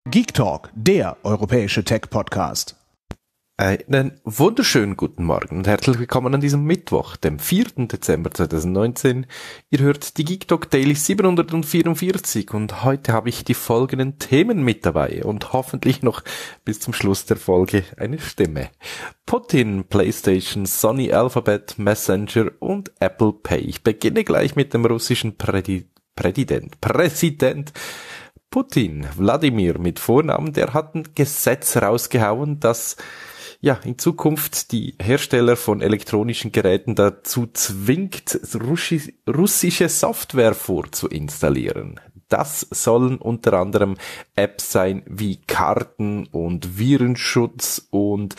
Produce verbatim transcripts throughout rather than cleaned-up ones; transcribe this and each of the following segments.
Geek Talk, der europäische Tech-Podcast. Einen wunderschönen guten Morgen und herzlich willkommen an diesem Mittwoch, dem vierten Dezember zweitausendneunzehn. Ihr hört die Geek Talk Daily siebenhundertvierundvierzig und heute habe ich die folgenden Themen mit dabei und hoffentlich noch bis zum Schluss der Folge eine Stimme. Putin, PlayStation, Sony, Alphabet, Messenger und Apple Pay. Ich beginne gleich mit dem russischen Prädi- Präsident, Präsident Putin, Wladimir mit Vornamen, der hat ein Gesetz rausgehauen, das ja in Zukunft die Hersteller von elektronischen Geräten dazu zwingt, Russi- russische Software vorzuinstallieren. Das sollen unter anderem Apps sein wie Karten und Virenschutz und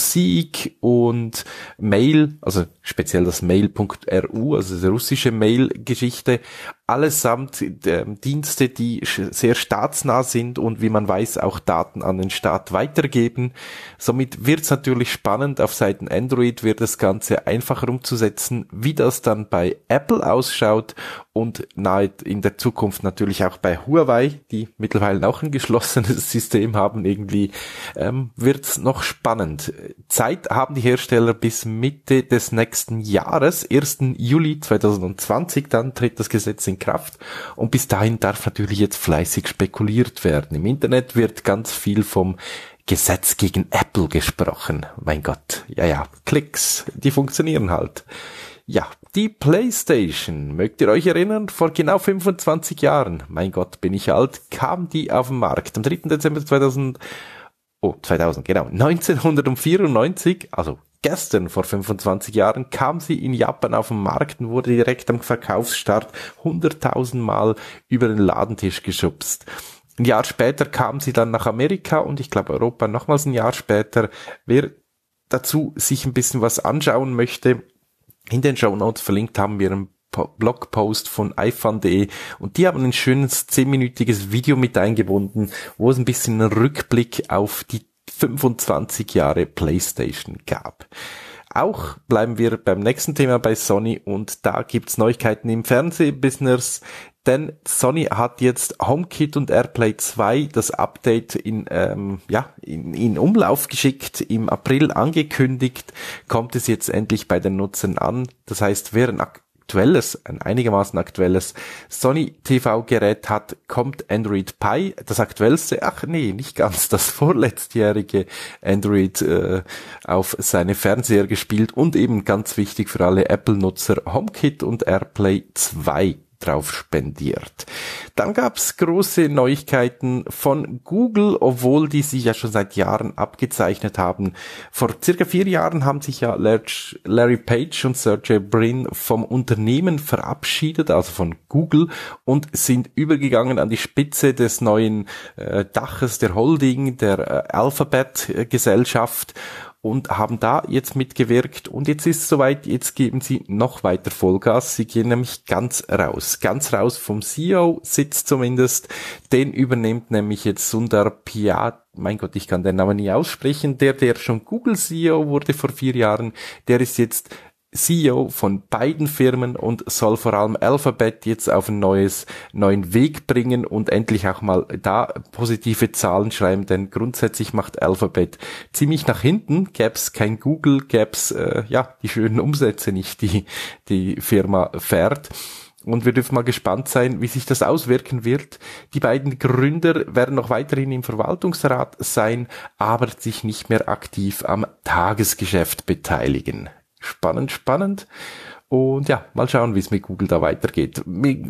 Musik und Mail, also speziell das Mail Punkt R U, also die russische Mail-Geschichte, allesamt äh, Dienste, die sehr staatsnah sind und wie man weiß auch Daten an den Staat weitergeben. Somit wird es natürlich spannend. Auf Seiten Android wird das Ganze einfacher umzusetzen, wie das dann bei Apple ausschaut und nahe in der Zukunft natürlich auch bei Huawei, die mittlerweile auch ein geschlossenes System haben. Irgendwie ähm, wird es noch spannend. Zeit haben die Hersteller bis Mitte des nächsten Jahres, ersten Juli zweitausendzwanzig, dann tritt das Gesetz in Kraft und bis dahin darf natürlich jetzt fleißig spekuliert werden. Im Internet wird ganz viel vom Gesetz gegen Apple gesprochen. Mein Gott, ja, ja, Klicks, die funktionieren halt. Ja, die PlayStation, mögt ihr euch erinnern, vor genau fünfundzwanzig Jahren, mein Gott, bin ich alt, kam die auf den Markt. Am dritten Dezember zweitausend, oh, zweitausend, genau, neunzehnhundertvierundneunzig, also gestern vor fünfundzwanzig Jahren kam sie in Japan auf den Markt und wurde direkt am Verkaufsstart hunderttausend Mal über den Ladentisch geschubst. Ein Jahr später kam sie dann nach Amerika und ich glaube Europa nochmals ein Jahr später. Wer dazu sich ein bisschen was anschauen möchte, in den Shownotes verlinkt haben wir einen Blogpost von iFun punkt de und die haben ein schönes zehnminütiges Video mit eingebunden, wo es ein bisschen einen Rückblick auf die fünfundzwanzig Jahre PlayStation gab. Auch bleiben wir beim nächsten Thema bei Sony und da gibt's Neuigkeiten im Fernsehbusiness, denn Sony hat jetzt HomeKit und AirPlay zwei, das Update in ähm, ja in, in Umlauf geschickt, im April angekündigt, kommt es jetzt endlich bei den Nutzern an. Das heißt, wer ein aktuelles, ein einigermaßen aktuelles Sony T V-Gerät hat, kommt Android Pie, das aktuellste, ach nee, nicht ganz, das vorletztjährige Android äh, auf seine Fernseher gespielt und eben ganz wichtig für alle Apple-Nutzer HomeKit und AirPlay zwei drauf spendiert. Dann gab's große Neuigkeiten von Google, obwohl die sich ja schon seit Jahren abgezeichnet haben. Vor circa vier Jahren haben sich ja Larry Page und Sergey Brin vom Unternehmen verabschiedet, also von Google, und sind übergegangen an die Spitze des neuen äh, Daches der Holding, der äh, Alphabet-Gesellschaft, und haben da jetzt mitgewirkt und jetzt ist es soweit, jetzt geben sie noch weiter Vollgas, sie gehen nämlich ganz raus, ganz raus vom C E O-Sitz zumindest, den übernimmt nämlich jetzt Sundar Pichai, mein Gott, ich kann den Namen nie aussprechen, der, der schon Google-C E O wurde vor vier Jahren, der ist jetzt C E O von beiden Firmen und soll vor allem Alphabet jetzt auf ein neues, neuen Weg bringen und endlich auch mal da positive Zahlen schreiben, denn grundsätzlich macht Alphabet ziemlich nach hinten. Gäb's kein Google, gäb's, äh, ja, die schönen Umsätze nicht, die die Firma fährt. Und wir dürfen mal gespannt sein, wie sich das auswirken wird. Die beiden Gründer werden noch weiterhin im Verwaltungsrat sein, aber sich nicht mehr aktiv am Tagesgeschäft beteiligen. Spannend, spannend. Und ja, mal schauen, wie es mit Google da weitergeht.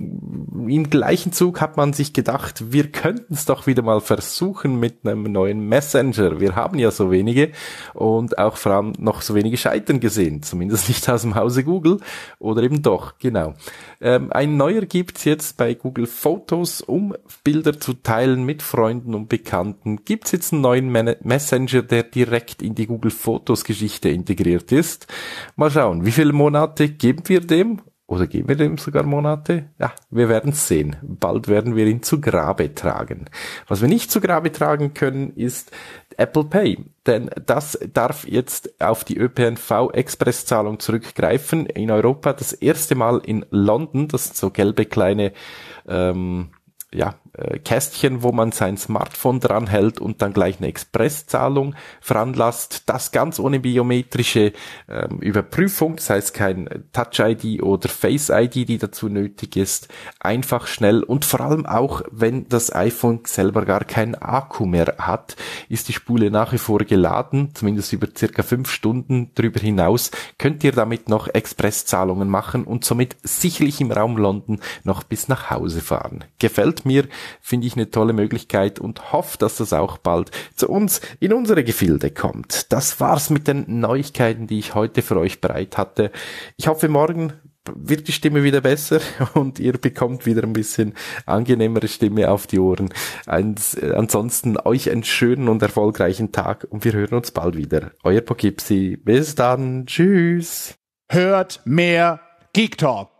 Im gleichen Zug hat man sich gedacht, wir könnten es doch wieder mal versuchen mit einem neuen Messenger. Wir haben ja so wenige und auch vor allem noch so wenige Scheitern gesehen. Zumindest nicht aus dem Hause Google. Oder eben doch, genau. Ähm, ein neuer gibt's jetzt bei Google Fotos, um Bilder zu teilen mit Freunden und Bekannten. Gibt's jetzt einen neuen Man- Messenger, der direkt in die Google Fotos Geschichte integriert ist. Mal schauen, wie viele Monate geben wir dem? Oder geben wir dem sogar Monate? Ja, wir werden es sehen. Bald werden wir ihn zu Grabe tragen. Was wir nicht zu Grabe tragen können, ist Apple Pay. Denn das darf jetzt auf die Ö P N V-Expresszahlung zurückgreifen. In Europa das erste Mal in London. Das sind so gelbe kleine ähm, ja, äh, Kästchen, wo man sein Smartphone dran hält und dann gleich eine Expresszahlung veranlasst. Das ganz ohne biometrische ähm, Überprüfung, das heißt kein Touch-I D oder Face-I D, die dazu nötig ist. Einfach, schnell und vor allem auch, wenn das iPhone selber gar keinen Akku mehr hat, ist die Spule nach wie vor geladen, zumindest über circa fünf Stunden. Darüber hinaus könnt ihr damit noch Expresszahlungen machen und somit sicherlich im Raum London noch bis nach Hause fahren. Gefällt mir, finde ich eine tolle Möglichkeit und hoffe, dass das auch bald zu uns in unsere Gefilde kommt. Das war's mit den Neuigkeiten, die ich heute für euch bereit hatte. Ich hoffe, morgen wird die Stimme wieder besser und ihr bekommt wieder ein bisschen angenehmere Stimme auf die Ohren. Eins, äh, ansonsten euch einen schönen und erfolgreichen Tag und wir hören uns bald wieder. Euer Poughkeepsie. Bis dann. Tschüss. Hört mehr Geek Talk.